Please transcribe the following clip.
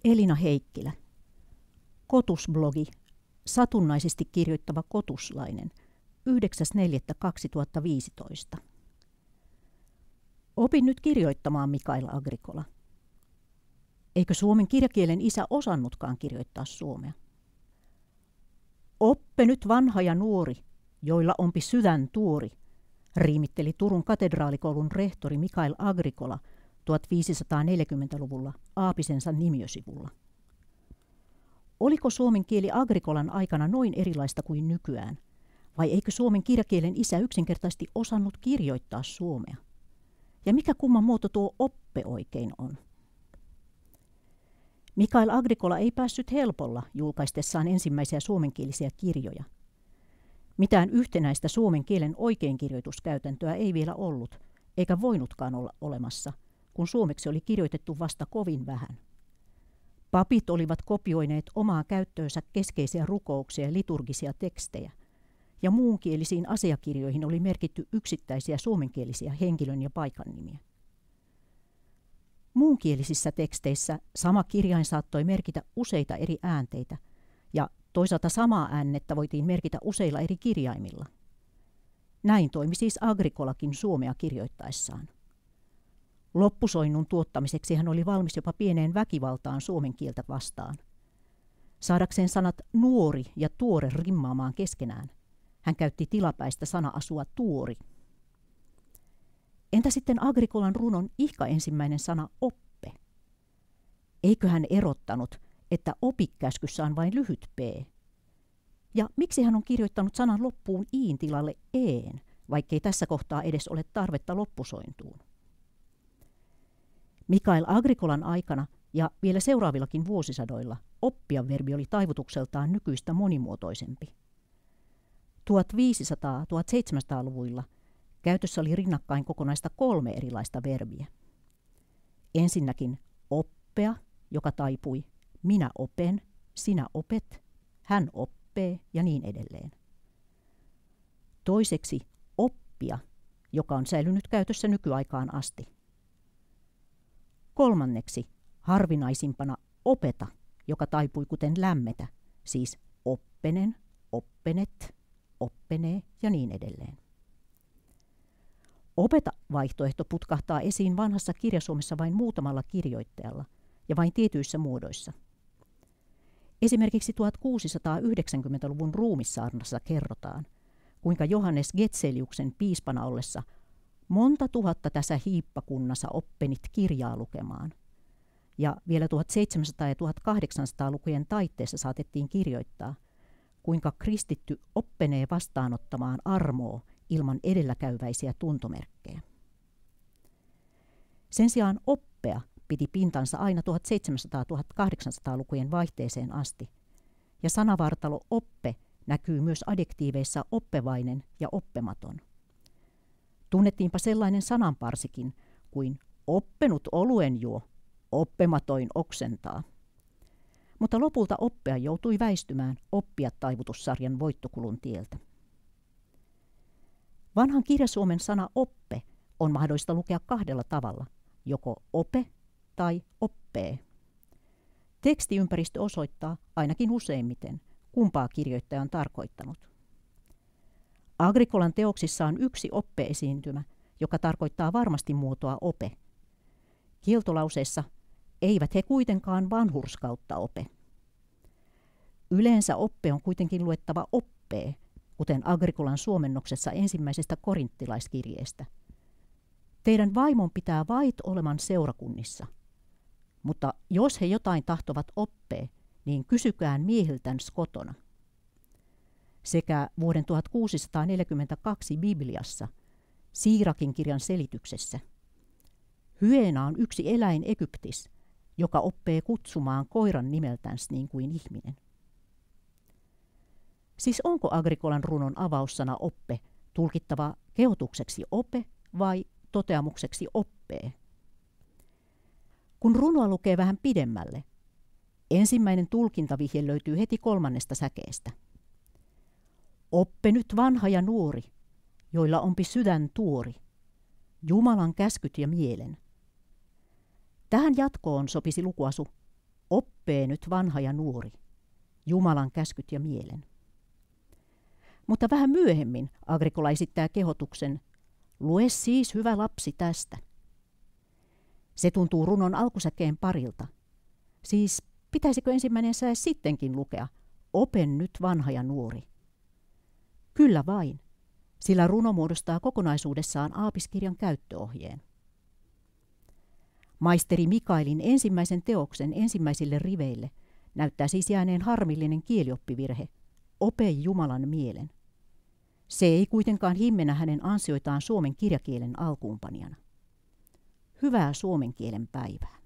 Elina Heikkilä. Kotusblogi. Satunnaisesti kirjoittava kotuslainen. 9.4.2015. Opin nyt kirjoittamaan Mikael Agricola. Eikö suomen kirjakielen isä osannutkaan kirjoittaa suomea? Oppe nyt vanha ja nuori, joilla onpi sydän tuori, riimitteli Turun katedraalikoulun rehtori Mikael Agricola 1540-luvulla Aapisensa nimiösivulla. Oliko suomen kieli Agricolan aikana noin erilaista kuin nykyään, vai eikö suomen kirjakielen isä yksinkertaisesti osannut kirjoittaa suomea? Ja mikä kumman muoto tuo oppe oikein on? Mikael Agricola ei päässyt helpolla julkaistessaan ensimmäisiä suomenkielisiä kirjoja. Mitään yhtenäistä suomen kielen oikeinkirjoituskäytäntöä ei vielä ollut, eikä voinutkaan olla olemassa, kun suomeksi oli kirjoitettu vasta kovin vähän. Papit olivat kopioineet omaa käyttöönsä keskeisiä rukouksia ja liturgisia tekstejä, ja muunkielisiin asiakirjoihin oli merkitty yksittäisiä suomenkielisiä henkilön ja paikan nimiä. Muunkielisissä teksteissä sama kirjain saattoi merkitä useita eri äänteitä, ja toisaalta samaa äännettä voitiin merkitä useilla eri kirjaimilla. Näin toimi siis Agricolakin suomea kirjoittaessaan. Loppusoinnun tuottamiseksi hän oli valmis jopa pieneen väkivaltaan suomen kieltä vastaan. Saadakseen sanat nuori ja tuore rimmaamaan keskenään, hän käytti tilapäistä sana-asua tuori. Entä sitten Agricolan runon ihka ensimmäinen sana oppe? Eikö hän erottanut, että opikäskyssä on vain lyhyt p? Ja miksi hän on kirjoittanut sanan loppuun iin tilalle een, vaikkei tässä kohtaa edes ole tarvetta loppusointuun? Mikael Agricolan aikana ja vielä seuraavillakin vuosisadoilla oppia-verbi oli taivutukseltaan nykyistä monimuotoisempi. 1500-1700-luvuilla käytössä oli rinnakkain kokonaista 3 erilaista verbiä. Ensinnäkin oppea, joka taipui minä open, sinä opet, hän oppee ja niin edelleen. Toiseksi oppia, joka on säilynyt käytössä nykyaikaan asti. Kolmanneksi harvinaisimpana opeta, joka taipui kuten lämmetä, siis oppenen, oppenet, oppenee ja niin edelleen. Opeta-vaihtoehto putkahtaa esiin vanhassa kirjasuomessa vain muutamalla kirjoittajalla ja vain tietyissä muodoissa. Esimerkiksi 1690-luvun Ruumissaarnassa kerrotaan, kuinka Johannes Getseliuksen piispana ollessa monta tuhatta tässä hiippakunnassa oppenit kirjaa lukemaan. Ja vielä 1700- ja 1800-lukujen taitteessa saatettiin kirjoittaa, kuinka kristitty oppenee vastaanottamaan armoa ilman edelläkäyväisiä tuntomerkkejä. Sen sijaan oppea piti pintansa aina 1700-1800-lukujen vaihteeseen asti, ja sanavartalo oppe näkyy myös adjektiiveissa oppevainen ja oppematon. Tunnettiinpa sellainen sananparsikin kuin oppenut oluen juo, oppematoin oksentaa. Mutta lopulta oppea joutui väistymään oppia-taivutussarjan voittokulun tieltä. Vanhan kirjasuomen sana oppe on mahdollista lukea 2 tavalla, joko ope tai oppee. Tekstiympäristö osoittaa ainakin useimmiten, kumpaa kirjoittaja on tarkoittanut. Agricolan teoksissa on 1 oppe-esiintymä, joka tarkoittaa varmasti muotoa ope. Kieltolauseessa eivät he kuitenkaan vanhurskautta ope. Yleensä oppe on kuitenkin luettava oppee, kuten Agricolan suomennoksessa ensimmäisestä korinttilaiskirjeestä. Teidän vaimon pitää vait oleman seurakunnissa, mutta jos he jotain tahtovat oppee, niin kysykään miehiltäns kotona. Sekä vuoden 1642 Bibliassa, Siirakin kirjan selityksessä. Hyena on yksi eläin Egyptis, joka oppee kutsumaan koiran nimeltäns niin kuin ihminen. Siis onko Agricolan runon avaussana oppe tulkittava kehotukseksi ope vai toteamukseksi oppee? Kun runoa lukee vähän pidemmälle, ensimmäinen tulkintavihje löytyy heti 3. säkeestä. Oppe nyt vanha ja nuori, joilla onpi sydän tuori, Jumalan käskyt ja mielen. Tähän jatkoon sopisi lukuasu Oppee nyt vanha ja nuori, Jumalan käskyt ja mielen. Mutta vähän myöhemmin Agricola esittää kehotuksen, lue siis hyvä lapsi tästä. Se tuntuu runon alkusäkeen parilta. Siis pitäisikö ensimmäinen säe sittenkin lukea, open nyt vanha ja nuori? Kyllä vain, sillä runo muodostaa kokonaisuudessaan aapiskirjan käyttöohjeen. Maisteri Mikaelin ensimmäisen teoksen ensimmäisille riveille näyttää siis jääneen harmillinen kielioppivirhe, ope Jumalan mielen. Se ei kuitenkaan himmennä hänen ansioitaan suomen kirjakielen alkuunpanijana. Hyvää suomen kielen päivää.